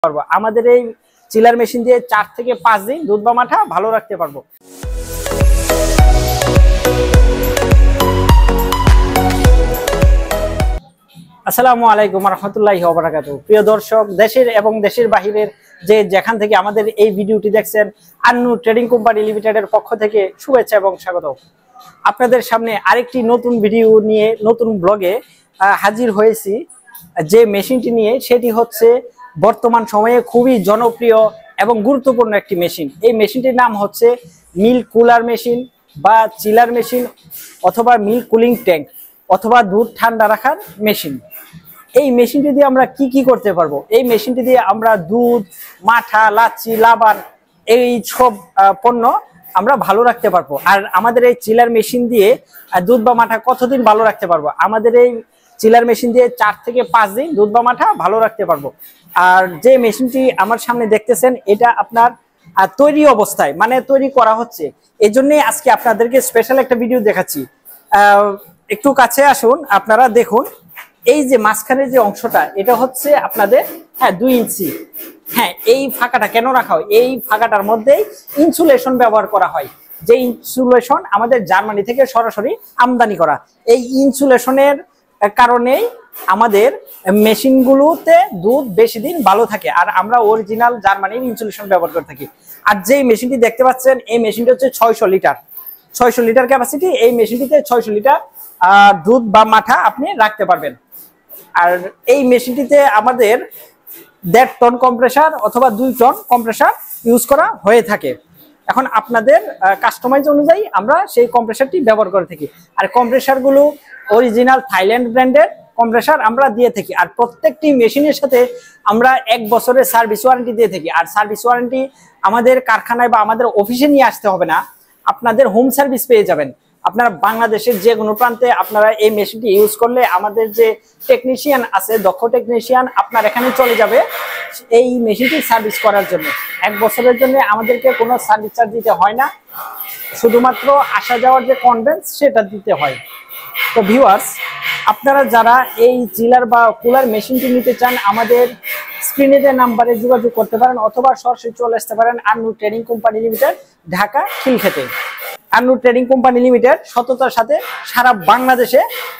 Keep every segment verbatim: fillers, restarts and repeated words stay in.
পারবো। আমাদের এই চিলার মেশিন দিয়ে চার থেকে পাঁচ দিন দুধ বা মাঠা ভালো রাখতে পারবো। আসসালামু আলাইকুম রহমতুল্লাহি ওয়া বারাকাতুহু। প্রিয় দর্শক, দেশের এবং দেশের বাহিরের যে যেখান থেকে আমাদের এই ভিডিওটি দেখছেন, আন্নু ট্রেডিং কোম্পানি লিমিটেডের পক্ষ থেকে শুভেচ্ছা এবং স্বাগত। আপনাদের সামনে আরেকটি নতুন ভিডিও নিয়ে নতুন ব্লগে হাজির হয়েছি। যে মেশিনটি নিয়ে সেটি হচ্ছে বর্তমান সময়ে খুবই জনপ্রিয় এবং গুরুত্বপূর্ণ একটি মেশিন। এই মেশিনটির নাম হচ্ছে মিল্ক কুলার মেশিন বা চিলার মেশিন অথবা মিল্ক কুলিং ট্যাঙ্ক অথবা দুধ ঠান্ডা রাখার মেশিন। এই মেশিনটি দিয়ে আমরা কি কি করতে পারবো? এই মেশিনটি দিয়ে আমরা দুধ, মাঠা, লাচ্ছি, লাবান এই সব পণ্য আমরা ভালো রাখতে পারবো। আর আমাদের এই চিলার মেশিন দিয়ে দুধ বা মাঠা কতদিন ভালো রাখতে পারবো? আমাদের এই চিলার মেশিন দিয়ে চার থেকে পাঁচ দিন দুধ বা মাঠা ভালো রাখতে পারবো। আর যে মেশিনটি আমার সামনে দেখতেছেন, এটা আপনার তৈরি অবস্থায় মানে তৈরি করা হচ্ছে। এই জন্যই আজকে আপনাদেরকে স্পেশাল একটা ভিডিও দেখাচ্ছি। আহ একটু কাছে আসুন, আপনারা দেখুন। এই যে মাঝখানে যে অংশটা, এটা হচ্ছে আপনাদের হ্যাঁ দুই ইঞ্চি। হ্যাঁ, এই ফাঁকাটা কেন রাখা হয়? এই ফাঁকাটার মধ্যেই ইনসুলেশন ব্যবহার করা হয়, যে ইনসুলেশন আমাদের জার্মানি থেকে সরাসরি আমদানি করা। এই ইনসুলেশনের কারণেই আমাদের মেশিনগুলোতে দুধ বেশি দিন ভালো থাকে, আর আমরা অরিজিনাল জার্মানির ইনসুলেশন ব্যবহার করে থাকি। আর যেই মেশিনটি দেখতে পাচ্ছেন, এই মেশিনটি হচ্ছে ছয়শো লিটার ছয়শো লিটার ক্যাপাসিটি। এই মেশিনটিতে ছয়শো লিটার দুধ বা মাঠা আপনি রাখতে পারবেন। আর এই মেশিনটিতে আমাদের দেড় টন কম্প্রেসার অথবা দুই টন কম্প্রেসার ইউজ করা হয়ে থাকে। এখন আপনাদের কাস্টমাইজ অনুযায়ী আমরা সেই কম্প্রেসারটি ব্যবহার করে থাকি। আর কম্প্রেসারগুলো অরিজিনাল থাইল্যান্ড ব্র্যান্ডের কম্প্রেসার আমরা দিয়ে থাকি। আর প্রত্যেকটি মেশিনের সাথে আমরা এক বছরের সার্ভিস ওয়ারেন্টি দিয়ে থাকি। আর সার্ভিস ওয়ারেন্টি আমাদের কারখানায় বা আমাদের অফিসে নিয়ে আসতে হবে না, আপনাদের হোম সার্ভিস পেয়ে যাবেন। আপনারা বাংলাদেশের যে কোনো প্রান্তে আপনারা এই মেশিনটি ইউজ করলে আমাদের যে টেকনিশিয়ান আছে, দক্ষ টেকনিশিয়ান আপনার এখানে চলে যাবে এই মেশিনটি সার্ভিস করার জন্য। এক বছরের জন্য আমাদেরকে কোনো সার্ভিস চার্জ দিতে হয় না, শুধুমাত্র আসা যাওয়ার যে কনভেন্স সেটা দিতে হয়। তো ভিউয়ার্স, আপনারা যারা এই চিলার বা কুলার মেশিনটি নিতে চান, আমাদের স্ক্রিনে যে নাম্বারে যোগাযোগ করতে পারেন অথবা সরাসরি চলে আসতে পারেন Annu trading company limited, Dhaka খিলক্ষেতে। আন্নু ট্রেডিং কোম্পানি লিমিটেড সততার সাথে সারা বাংলাদেশে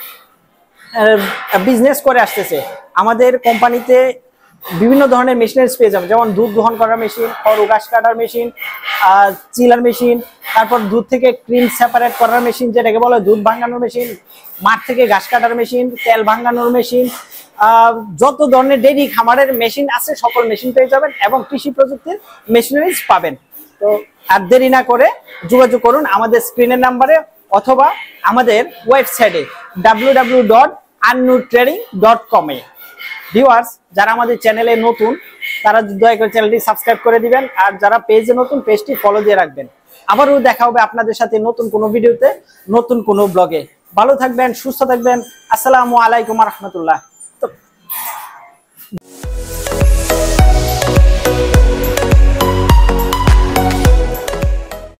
বিজনেস করে আসতেছে। আমাদের কোম্পানিতে বিভিন্ন ধরনের মেশিনারিজ পেয়ে যাবেন, যেমন দুধ দহন করার মেশিন, খড় ঘাস কাটার মেশিন, চিলার মেশিন, তারপর দুধ থেকে ক্রিম সেপারেট করার মেশিন যেটাকে বলে দুধ ভাঙানোর মেশিন, মাঠ থেকে ঘাস কাটার মেশিন, তেল ভাঙানোর মেশিন, যত ধরনের ডেইরি খামারের মেশিন আছে সকল মেশিন পেয়ে যাবেন এবং কৃষি প্রযুক্তির মেশিনারিজ পাবেন। তো আর দেরি না করে যোগাযোগ করুন আমাদের স্ক্রিনের নাম্বারে অথবা আমাদের ওয়েবসাইটে W W W dot Annu trading dot com এ। ভিউয়ার্স, যারা আমাদের চ্যানেলে নতুন তারা দয়া করে চ্যানেলটি সাবস্ক্রাইব করে দিবেন, আর যারা পেজে নতুন পেজটি ফলো দিয়ে রাখবেন। আবারও দেখা হবে আপনাদের সাথে নতুন কোনো ভিডিওতে, নতুন কোনো ব্লগে। ভালো থাকবেন, সুস্থ থাকবেন। আসসালামু আলাইকুম রহমতুল্লাহ।